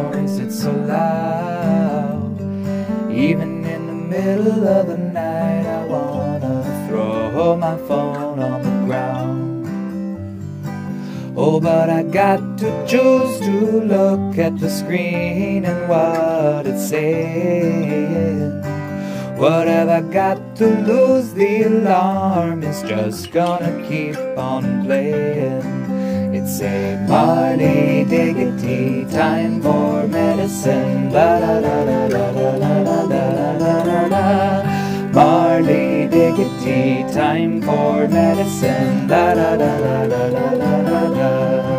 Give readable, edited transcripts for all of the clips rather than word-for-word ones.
noise, it's so loud. Even in the middle of the night, I wanna throw my phone on the ground. Oh, but I got to choose to look at the screen and what it's saying. What have I got to lose? The alarm is just gonna keep on playing. It's a Marley, Diggity, time for medicine. La la la la la la la la la la la. Marley, Diggity, time for medicine. La la la la la la la la.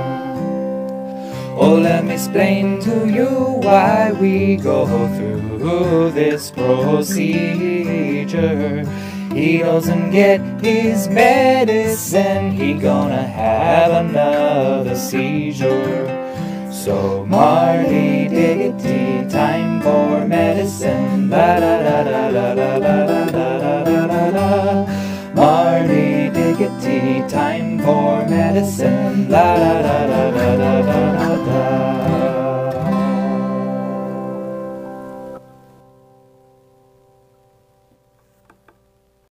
Oh, let me explain to you why we go through this procedure. He doesn't get his medicine, he gonna have another seizure. So Marley, Diggity, time for medicine. La la la la la la la la la la la. Marley, Diggity, time for medicine. La la la la la la.